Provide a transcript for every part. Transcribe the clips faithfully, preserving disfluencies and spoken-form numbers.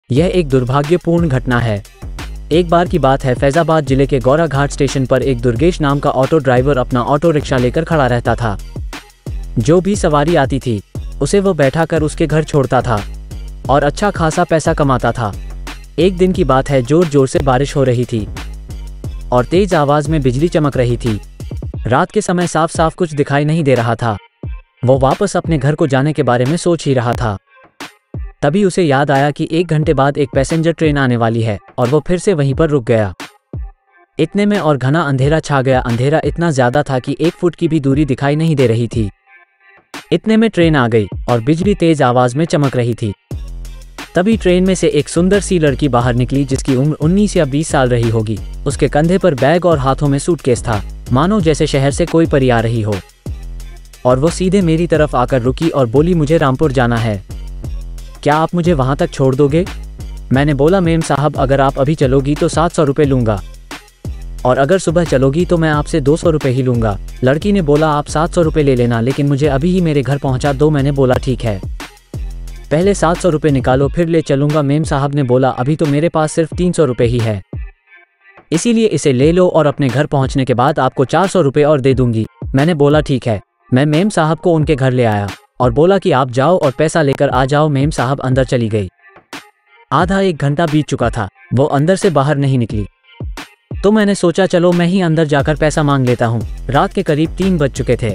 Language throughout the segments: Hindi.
यह एक दुर्भाग्यपूर्ण घटना है। एक बार की बात है, फैजाबाद जिले के गौरा घाट स्टेशन पर एक दुर्गेश नाम का ऑटो ड्राइवर अपना ऑटो रिक्शा लेकर खड़ा रहता था। जो भी सवारी आती थी उसे वो बैठा कर उसके घर छोड़ता था और अच्छा खासा पैसा कमाता था। एक दिन की बात है, जोर जोर से बारिश हो रही थी और तेज आवाज में बिजली चमक रही थी। रात के समय साफ साफ कुछ दिखाई नहीं दे रहा था। वो वापस अपने घर को जाने के बारे में सोच ही रहा था। तभी उसे याद आया कि एक घंटे बाद एक पैसेंजर ट्रेन आने वाली है और वो फिर से वहीं पर रुक गया। इतने में और घना अंधेरा छा गया। अंधेरा इतना ज्यादा था कि एक फुट की भी दूरी दिखाई नहीं दे रही थी। इतने में ट्रेन आ गई और बिजली तेज आवाज में चमक रही थी। तभी ट्रेन में से एक सुंदर सी लड़की बाहर निकली जिसकी उम्र उन्नीस या बीस साल रही होगी। उसके कंधे पर बैग और हाथों में सूटकेस था, मानो जैसे शहर से कोई परी आ रही हो। और वो सीधे मेरी तरफ आकर रुकी और बोली, मुझे रामपुर जाना है, क्या आप मुझे वहां तक छोड़ दोगे? मैंने बोला, मेम साहब, अगर आप अभी चलोगी तो सात सौ रुपये लूंगा और अगर सुबह चलोगी तो मैं आपसे दो सौ रुपये ही लूंगा। लड़की ने बोला, आप सात सौ रुपये ले लेना, लेकिन मुझे अभी ही मेरे घर पहुंचा दो। मैंने बोला, ठीक है, पहले सात सौ रुपये निकालो फिर ले चलूंगा। मेम साहब ने बोला, अभी तो मेरे पास सिर्फ तीन सौ रुपये ही है, इसीलिए इसे ले लो और अपने घर पहुंचने के बाद आपको चार सौ रुपये और दे दूंगी। मैंने बोला, ठीक है। मैं मेम साहब को उनके घर ले आया और बोला कि आप जाओ और पैसा लेकर आ जाओ। मेम साहब अंदर चली गई। आधा एक घंटा बीत चुका था, वो अंदर से बाहर नहीं निकली। तो मैंने सोचा चलो मैं ही अंदर जाकर पैसा मांग लेता हूँ। रात के करीब तीन बज चुके थे।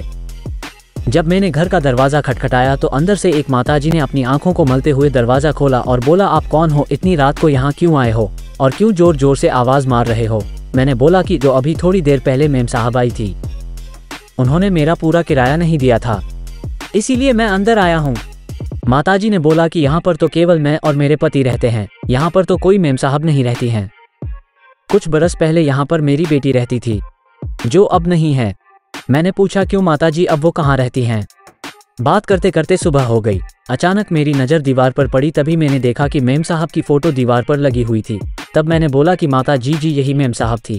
जब मैंने घर का दरवाज़ा खटखटाया तो अंदर से एक माताजी ने अपनी आंखों को मलते हुए दरवाज़ा खोला और बोला, आप कौन हो? इतनी रात को यहाँ क्यों आए हो और क्यों जोर जोर से आवाज़ मार रहे हो? मैंने बोला कि जो अभी थोड़ी देर पहले मेम साहब आई थी, उन्होंने मेरा पूरा किराया नहीं दिया था, इसीलिए मैं अंदर आया हूँ। माताजी ने बोला कि यहाँ पर तो केवल मैं और मेरे पति रहते हैं, यहाँ पर तो कोई मेम साहब नहीं रहती हैं। कुछ बरस पहले यहाँ पर मेरी बेटी रहती थी, जो अब नहीं है। मैंने पूछा, क्यों माताजी, अब वो कहाँ रहती हैं? बात करते करते सुबह हो गई। अचानक मेरी नज़र दीवार पर पड़ी, तभी मैंने देखा कि मेम साहब की फ़ोटो दीवार पर लगी हुई थी। तब मैंने बोला कि माता जी जी यही मेम साहब थी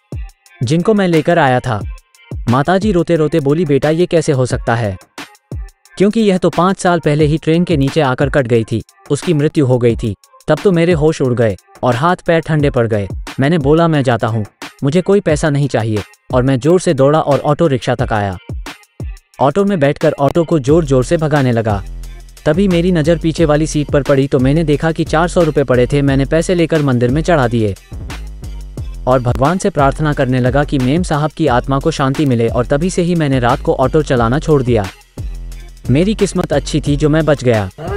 जिनको मैं लेकर आया था। माताजी रोते रोते बोली, बेटा ये कैसे हो सकता है, क्योंकि यह तो पाँच साल पहले ही ट्रेन के नीचे आकर कट गई थी, उसकी मृत्यु हो गई थी। तब तो मेरे होश उड़ गए और हाथ पैर ठंडे पड़ गए। मैंने बोला, मैं जाता हूँ, मुझे कोई पैसा नहीं चाहिए। और मैं जोर से दौड़ा और ऑटो रिक्शा तक आया। ऑटो में बैठकर ऑटो को जोर जोर से भगाने लगा। तभी मेरी नज़र पीछे वाली सीट पर पड़ी तो मैंने देखा कि चार सौ रुपये पड़े थे। मैंने पैसे लेकर मंदिर में चढ़ा दिए और भगवान से प्रार्थना करने लगा कि मेम साहब की आत्मा को शांति मिले। और तभी से ही मैंने रात को ऑटो चलाना छोड़ दिया। मेरी किस्मत अच्छी थी जो मैं बच गया।